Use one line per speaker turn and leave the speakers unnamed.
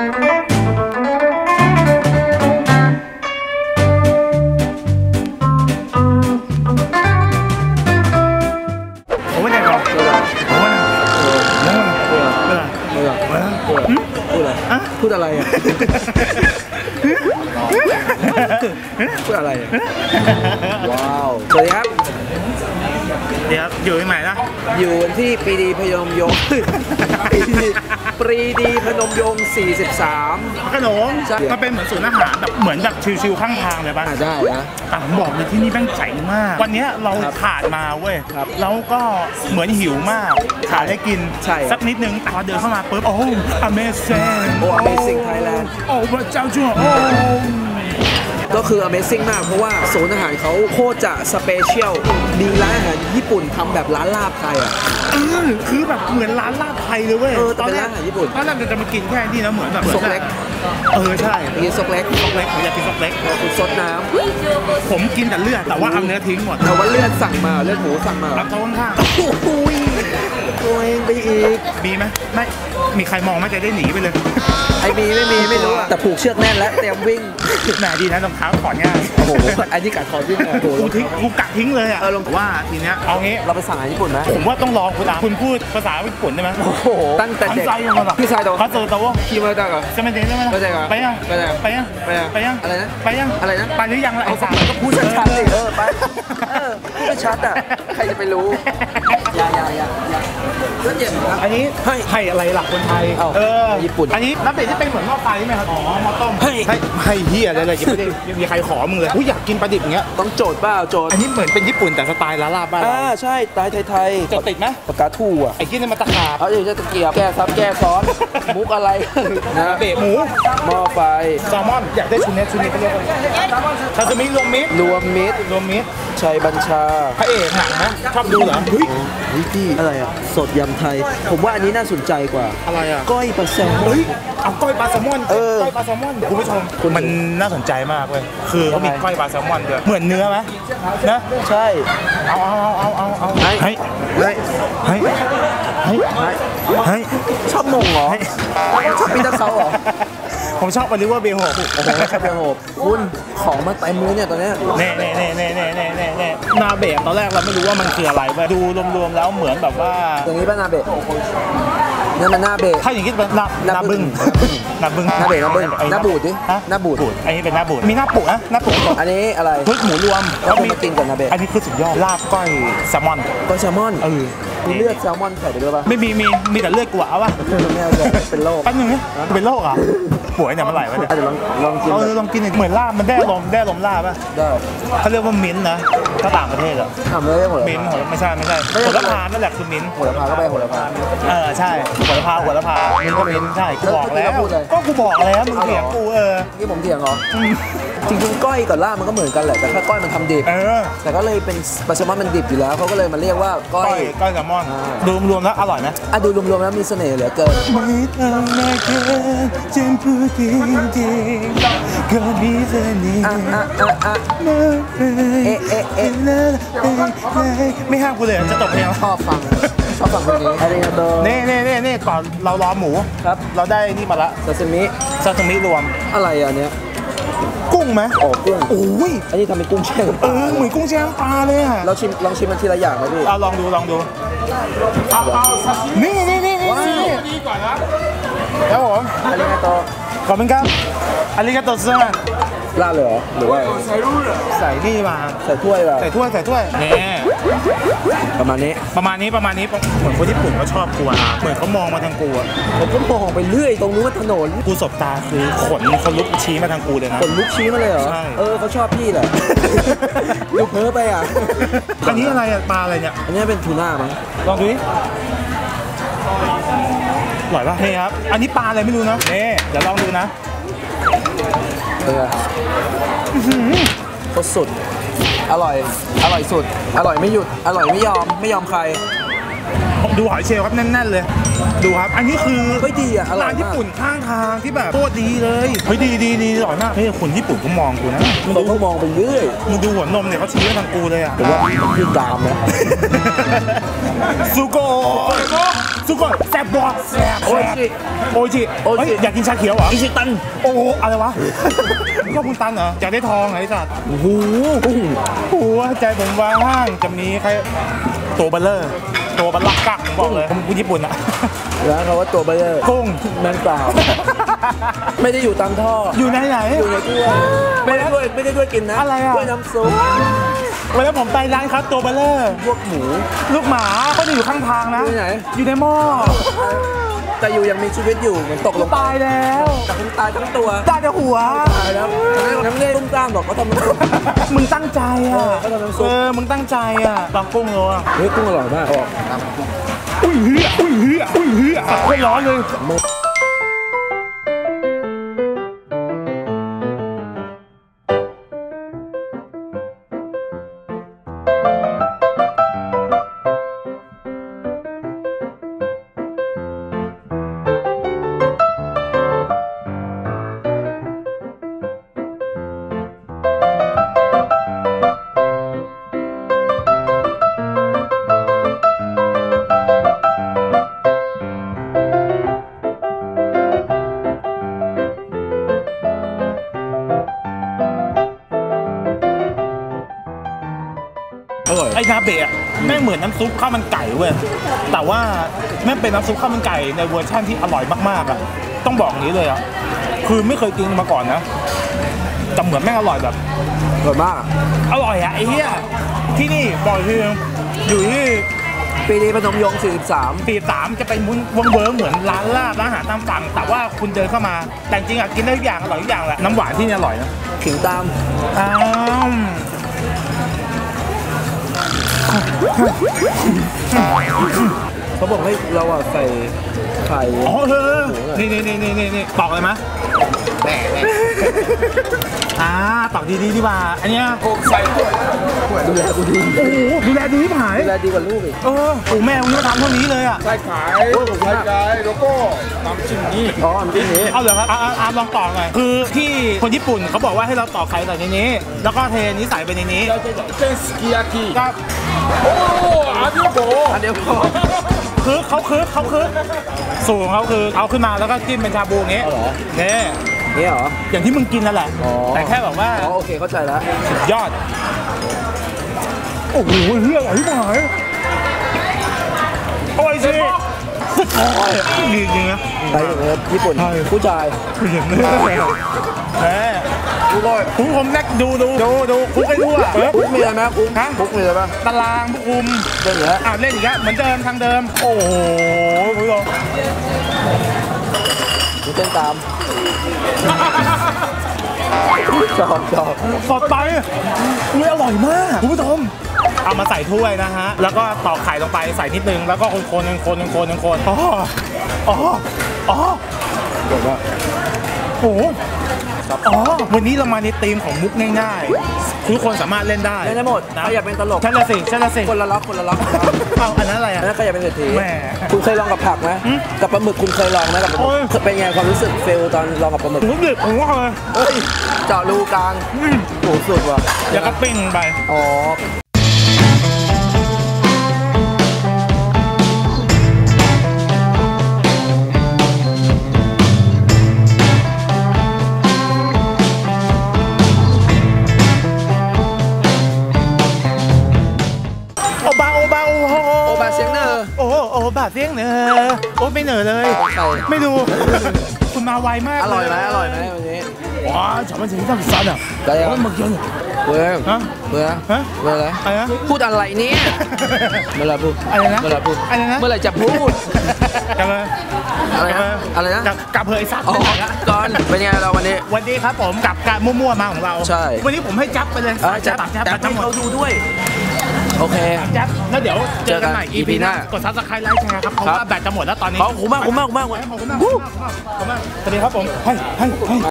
พูดอะไรอ่ะพูดอะไรว้าวสวัสดีครับ
เดี๋ยวอยู่ที่ไหนนะ
อยู่ที่ปรีดีพนมยงค์ปรีดีพนมยงค์43
ขนมมันเป็นเหมือนศูนย์อาหารแบบเหมือนแบบชิวๆข้างทางเลยป่ะ
ได้นะ
แต่ผมบอกเลยที่นี่แม่งเจ๋งมากวันนี้เราขาดมาเว้ยแล้วก็เหมือนหิวมากขาดได้กินสักนิดนึงพอเดินเข้ามาปุ๊บโอ้ amazing
โอ้ amazing Thailand
โอ้พระเจ้าช่วยโอ้
ก็คือ Amazing มากเพราะว่าศูนย์อาหารเขาโคตรจะสเปเชียลดีร้านอาหารญี่ปุ่นทำแบบร้านลาบไทยอ่ะ
คือแบบเหมือนร้านลาบไทยเลยเว้ย
ตอนแรกอาหารญี่ปุ่น
ตอนแรกจะมากินแค่นี้นะเหมือนแบบ
ซกเล็ก
ใช่
กินซกเล็ก
ผมอยากกินซกเล็ก
คุณซดน้
ำผมกินแต่เลือดแต่ว่าเอาเนื้อทิ้งหมด
แต่ว่าเลือดสั่งมาเลือดหมูสั่งมา
รับโต๊ะข้าง
ๆตัวเองไปอีก
มีไหมไม่มีใครมองไม่จะได้หนีไปเลย
ไอ้มีไม่รู้แต่ผูกเชือกแน่นแล้วเตรียมวิ่ง
แหมดีนะรองเท้าถอดง่าย
โอ้โหไอ้นี่กัดถอดวิ่งเลย
กูกะทิ้งเลยอ่ะว่าทีเนี้ยเอางี้
เราไปสั่งอาหารญี่ปุ่นไหม
ผมว่าต้องลองคุณพูดภาษาญี่ปุ่นได้ไหม
โอ้โหตั้งแต่เด็กพี่ชายตัว
เขาเจอตัว
ขี่มาได้ก่อน
จะไม่ได้ไหมไปยัง
อะไรนะ
ไปยังไปหรือยังล่ะไอ้สาร
ก็พูดชัดๆเลยไปพูดชัดอ่ะใครจะไปรู้อย่าแล้วเจ็บ
อันนี้ให้อะไรหลักคนไทย
ญี่ปุ่น
อันนี้น้ำเป็ดที่เป็นเหมือนหม้อไฟใช่ไหมครับอ๋อหม้อต้มให้เฮียอะไรยังไม่ได้มีใครขอมึงเลยอยากกินปลาดิบอย่างเงี้ย
ต้องโจทย์เปล่าโจทย์
อันนี้เหมือนเป็นญี่ปุ่นแต่สไตล์ลาบบ้าน
ใช่สไตล์ไทย
จะติดไหม
ปากกาทู่อ่ะ
ไอ้ที่นี่มันตะขาบ
เดี๋ยวจะตะเกียบแก้ซับแก้ซ้อนมุกอะไร
นะเบะหมู
หม้อไฟ
แซลมอนอยากได้ชุดนี้เขาเรียกว่าซาซิมิรวมมิตร
ชัยบัญชา
พระเอกหนังนะชอบดูเหรอ
เฮ้ยพี่อะไรอ่ะสดยำไทยผมว่าอันนี้น่าสนใจกว่า
อะไรอ่ะ
ก้อยปลาแซลมอน
เอาก้อยปลาแซลมอนก้อยปลาแซลมอนคุณผู้ชมมันน่าสนใจมากเลยคือเขามีก้อยปลาแซลมอนด้วยเหมือนเนื้อไหมนะ
ใช่
เอาให้
ชอบมงเหรอชอบปีเตอร์เซาเหรอ
ผมชอบอลิเวอร์เบลโฮป
โอ้โหชอบเบลโฮปคุณของมาเต็มเลยเนี่ยตอนนี้
เน่นาเบะตอนแรกเราไม่รู้ว่ามันคืออะไรไปดูรวมๆแล้วเหมือนแบบว่า
อย่างนี้ป่ะนาเบะนั่นมันนาเบะ
ถ้าอย่างนี้เป็นนาบึ้งนาเบะนา
บูดดินาบูด
อันนี้เป็นนาบูดมีหน้าปุนะหน้าปุ
อันนี้อะไร
พึ่งหมูรวม
แล้วมีกินกับนาเบะ
อันนี้คือสุดยอดลาบก้อยแซลมอน
มีเลือดแซลมอนใส่ไปด้วยป่ะ
ไม่มีแต่เลือดกว่าป่ะ
ไม่เอาเป็นโรค
แป๊บนึงเป็นโรคอ่ะป่วยเนี่ยมันไหลวะเนี่ย
เดี๋ยวลองกิน
ลองกินเหมือนลาบมันได้ลมลาบป่ะ
ได้
เขาเรียกว่ามิ้นนะถ้าต่างประเทศอ่ะ
ไม่ได้
มิ้นไม่ใช่โหระพานั่นแหละคือมิ้น
โหระพาก็ไปโหระพา
ใช่โหระพามิ้นก็มิ้นใช่กูบอกแล้วก็กูบอกแล้วมึงเถียงกู
นี่ผมเถียงเหรอจริงๆก้อยกับลาบมันก็เหมือนกันแหละแต่ถ้าก้อยมันทำดิบแต่ก็เลยเป็นปลาแซลมอนมันดิบอยู่แล้วเขาก็เลยมาเรียกว่าก้อย
แซลมอนรวมแล้วอร่อยนะ
ดูรวมๆแล้วมีเสน่ห์เหลือเกินไม่ทำได้เกินจนพูดจริงๆก็มีเสน่ห์
ไม่ห้ามกูเลยจะจบเพลง
ชอบฟังคนนี้อาริโต
นี่ก่อนเรารอหมู
ครับ
เราได้นี่มาละ
ซาซิมิรวมอะไรอันเนี้ย
กุ้งไหม
กุ้ง
โอ้ย
อันนี้ทำเป็นกุ้งแช่น้ำปลา
เหมือนกุ้งแช่น้ำปลาเลยอ่ะ
ลองชิมมันทีละอย่างไหมพี่
ลองดูเอานี่ก่อนนะครับผม
อาริโต
ขอบคุณครับอาริโตเซอร์
ลาดเลยเหรอหรือว่า
ใส่นี่มา
ใส่ถ้วยแบบ
ใส่ถ้วยนี่
ประมาณนี้
เหมือนคนญี่ปุ่นเขาชอบกูเหมือนเขามองมาทางกู
ผมก็มองไปเรื่อยตรงนู้นถนน
กูสบตาคือขนเขาลุกชี้มาทางกูเลยนะ
ขนลุกชี้มาเลยเหรอเขาชอบพี่แหละดูเพ้อไป
อันนี้อะไรปลาอะไรเนี่ย
อันนี้เป็นทูน่ามั้ง
ลองดูดิอร่อยป่ะนี่ครับอันนี้ปลาอะไรไม่รู้นะนี่เดี๋ยวลองดูนะ
สุดอร่อยสุดอร่อยไม่หยุดอร่อยไม่ยอมใคร
ดูหอยเชลล์ครับแน่นๆเลยดูครับอันนี้คือ
ดีอ่ะ
ร้านญี่ปุ่นข้างทางที่แบบโคตรดีเลยดีอร่อยมากคนญี่ปุ่นเขามองกูนะ
เขามองไปเรื่อย
มึงดูหัวนมเนี่ยเขาชี้มาทางกูเลยอ่ะ
แต่ว่าขึ้นตามนะ
ซูโกะสุโกะแซ่บบอกแซ่บ
โออิชิ
โออิชิอยากกินชาเขียวเหรออิชิตันโอ้อะไรวะก็คุณตันเหรออยากได้ทองไอ้สัตว์โอ้โหหัวใจผมว่างจะมีใครตัวเบลเลอร์ตัวบัลลักกักผมบอกเลยผมพูดญี่ปุ่นอะ
ร้านเขาว่าตัวเบลเลอร์
กุ้ง
แมงเปล่าไม่ได้อยู่ตามท่อ
อยู่ไหน
อยู่ในถ้วยไม่ได้ด้วยกินนะ
อะไรอ่ะ
ด้วยน้ำซุป
วันนั้นผมไปร้านครับตัวเบลเลอร์
พวกหมู
ลูกหมาเขาจะอยู่ข้างทางนะ
อยู่ไหน
อยู่ในหม้อ
แต่อยู่ยังมีชีวิตอยู่เหมือนตกลง
ตายแล้ว
แต่คงตายทั้งตัว
ตายแต่หัว
ตายแล้วทั้งเล่ตุ้มต้ามบอกเขาทำน้ำซุป
มึงตั้งใจอ่ะ
เขาทำน้ำซุป
มึงตั้งใจอ่ะลองกุ้งเลยอ่ะ
เฮ้ยกุ้งอร่อยมาก
อุ้ยเฮียโคตรร้อนเลยไอ้นาเบะแม่งเหมือนน้ำซุปข้าวมันไก่เว้ยแต่ว่าแม่งเป็นน้ำซุปข้าวมันไก่ในเวอร์ชั่นที่อร่อยมากๆอ่ะต้องบอกอย่างนี้เลยอ่ะคือไม่เคยกินมาก่อนนะแต่เหมือนแม่งอร่อยแบบ
อร่อยมาก
อร่อยอ่ะไอ้เหี้ยที่นี่บอกทีอยู่ที่
ปีนี้พนมยงค์
43จะเป็นวงเวิร์กเหมือนร้านลาบร้านอาหารตามสั่งแต่ว่าคุณเดินเข้ามาแต่จริงอ่ะกินได้ทุกอย่างอร่อยทุกอย่างแหละน้ำหวานที่นี่อร่อยนะ
43ขิงตาม เขาบอกให้เราอ่ะใส่ไข่
อ๋อนี่ตอกเลยมั้ยตอกดีดีกว่าอันเนี้ย
ใส่ดูแลกูดี
โอ้โหดูแลดีที่หาย
ดูแลดีกว่าลูกอีก
โอ้แม่วันนี้มาทำเท่านี้เลยอ่ะ
ใส่ขายใส่ขายแล้วก็น้ำจิ้มนี่
อ๋ออันนี้
เอาเหรอครับลองตอกหน่อยคือที่คนญี่ปุ่นเขาบอกว่าให้เราตอกไข่ใส่ในนี้แล้วก็เทนี้ใส่ไปในนี้
เป็นสกิยากิ
ก็
โอ้อันนี้โบ
อันเดียวพอ
คือเขาสูตรของเขาคือเอาขึ้นมาแล้วก็จิ้มเป็นชาบูอย่างเงี้ยเนี่ย
นี่เหรอ
อย่างที่มึงกินนั่นแหละแต่แค่แบบว่า
อ๋อโอเคเข้าใจแล้ว
สุดยอดโอ้โหเรื่องอะไรที่หายโอ้ยสิดีจริงนะ
ไปถึงญี่ปุ่นผู้ชาย
อย่างนี้แหมดูเลยคุณผมแน็กดูคุกให้ดูอ่ะ
คุกมีอะไรไหมคุกมีอะไรบ้าง
ตารางผู้คุม
เล่นเหรอ
เล่นอีกแล้วเหมือนเดิมทางเดิมโอ้โหคุณผู้ชม
เต้นตามชอบ
สดไปอุ้ยอร่อยมากคุณผู้ชมเอามาใส่ถ้วยนะฮะแล้วก็ตอกไข่ลงไปใส่นิดนึงแล้วก็คนอ๋อโอ้โหวันนี้เรามาในธีมของมุกง่ายๆทุกคนสามารถเล่นได้
เล่นได้หมดใครอยากเป็นตลก
ใช่ละสิ
คนละล็อก
เอาอันนั้นอะไรอ่ะ
นั่นใครอยากเป็นเศรษฐี
แหม
คุณเคยลองกับผักไหมกับปลาหมึกคุณเคยลองไหมกับปลาหมึกเป็นไงความรู้สึกเฟลตอนลองกับปลาหมึก
ผมดึกผมว่าเลย
เฮ้ยเจาะรูกลางโหสุดว่ะ
อย่าก็ปิ้งไป
อ๋อโอบาเสียงเนอ
โอบาเสียงเนอโอ้ไม่เหนอเลยไม่ดูคุณมาไวมาก
อร่อยไหมวันนี้
ว้าฉันมันถึงต้องสั่นอ่ะ
ได้ยัง
เมื่อกี้
เบื่ออะไรพูดอะไรเนี่ยเมื่อไรพูดเมื่อไรจะพูด
กลับเลย
อะไรนะ
กลับเผยสัตว์
ก่อนเป็นไงเราวันนี้
ครับผมกับการมั่วๆมาของเรา
ใช่
วันนี้ผมให้จับไปเลย
จับให้เขาดูด้วยโอเค
จับแล้วเดี๋ยวเจอกันใหม่ EP หน้ากด Subscribe ไลค์แชร์ครับเพราะว่าแบตจะหมดแล้วตอนนี้
ขอบคุณมาก
สวัสดีครับผม